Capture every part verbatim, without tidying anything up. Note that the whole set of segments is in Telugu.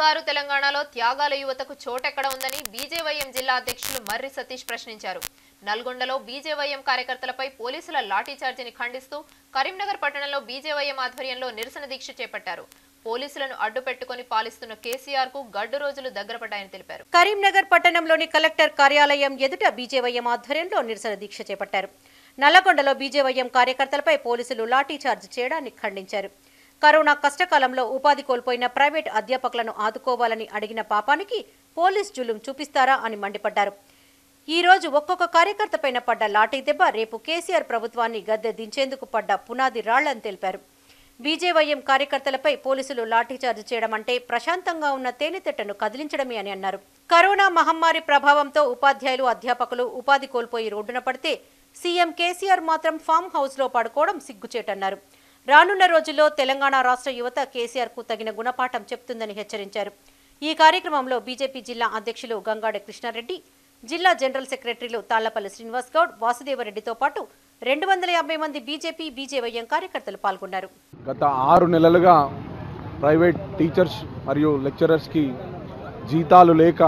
బంగారు తెలంగాణలో త్యాగాల యువతకు చోటెక్కడ ఉందని బీజేవైఎం జిల్లా అధ్యక్షులు మర్రి సతీష్ ప్రశ్నించారు. నల్గొండలో బీజేవైఎం కార్యకర్తలపై పోలీసుల లాఠీచార్జిని ఖండిస్తూ కరీంనగర్ పట్టణంలో బీజేవైఎం ఆధ్వర్యంలో నిరసన దీక్ష చేపట్టారు. పోలీసులను అడ్డుపెట్టుకుని పాలిస్తున్న కేసీఆర్ కు గడ్డు రోజులు దగ్గరపడ్డాయని తెలిపారు. కరీంనగర్ పట్టణంలోని కలెక్టర్ కార్యాలయం ఎదుట బీజేవైఎం ఆధ్వర్యంలో నిరసన దీక్ష చేపట్టారు. నల్లగొండలో బీజేవైఎం కార్యకర్తలపై పోలీసులు లాఠీచార్జ్ చేయడాన్ని ఖండించారు. కరోనా కష్టకాలంలో ఉపాధి కోల్పోయిన ప్రైవేట్ అధ్యాపకులను ఆదుకోవాలని అడిగిన పాపానికి పోలీస్ జులుం చూపిస్తారా అని మండిపడ్డారు. ఈ రోజు ఒక్కొక్క కార్యకర్తపైన పడ్డ లాఠీ దెబ్బ రేపు కేసీఆర్ ప్రభుత్వాన్ని గద్దె దించేందుకు పడ్డ పునాది రాళ్లని తెలిపారు. బీజేవైఎం కార్యకర్తలపై పోలీసులు లాఠీచార్జ్ చేయడం అంటే ప్రశాంతంగా ఉన్న తేనెతెట్టను కదిలించడమే అని అన్నారు. కరోనా మహమ్మారి ప్రభావంతో ఉపాధ్యాయులు అధ్యాపకులు ఉపాధి కోల్పోయి రోడ్డున పడితే సీఎం కేసీఆర్ మాత్రం ఫామ్ హౌస్ లో పడుకోవడం సిగ్గుచేటన్నారు. రానున్న రోజుల్లో తెలంగాణ రాష్ట్ర యువత కేసీఆర్ కు తగిన గుణపాఠం చెప్తుందని హెచ్చరించారు. ఈ కార్యక్రమంలో బీజేపీ జిల్లా అధ్యక్షులు గంగాడ కృష్ణారెడ్డి, జిల్లా జనరల్ సెక్రటరీలు తాళ్లపల్లి శ్రీనివాస్ గౌడ్, వాసుదేవరెడ్డితో పాటు రెండు వందల యాభై మంది బీజేపీ బీజేవైఎం కార్యకర్తలు పాల్గొన్నారు. గత ఆరు నెలలుగా ప్రైవేట్ టీచర్స్ మరియు లెక్చరర్స్కి జీతాలు లేక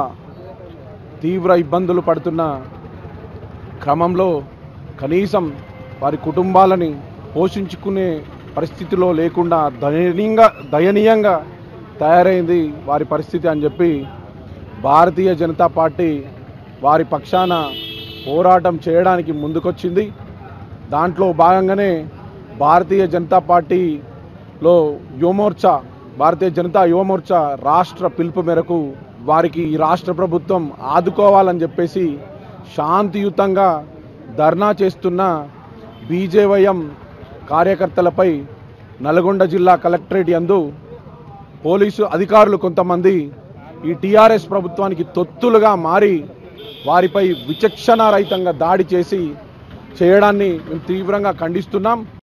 తీవ్ర ఇబ్బందులు పడుతున్న క్రమంలో కనీసం వారి కుటుంబాలని పోషించుకునే పరిస్థితిలో లేకుండా దయనీయంగా దయనీయంగా తయారైంది వారి పరిస్థితి అని చెప్పి భారతీయ జనతా పార్టీ వారి పక్షాన పోరాటం చేయడానికి ముందుకొచ్చింది. దాంట్లో భాగంగానే భారతీయ జనతా పార్టీలో యువమోర్చా భారతీయ జనతా యువమోర్చా రాష్ట్ర పిలుపు మేరకు వారికి ఈ రాష్ట్ర ప్రభుత్వం ఆదుకోవాలని చెప్పేసి శాంతియుతంగా ధర్నా చేస్తున్న బీజేవైఎం కార్యకర్తలపై నల్గొండ జిల్లా కలెక్టరేట్ యందు పోలీసు అధికారులు కొంతమంది ఈ టీఆర్ఎస్ ప్రభుత్వానికి తొత్తులుగా మారి వారిపై విచక్షణారహితంగా దాడి చేసి చేయడాన్ని మేము తీవ్రంగా ఖండిస్తున్నాం.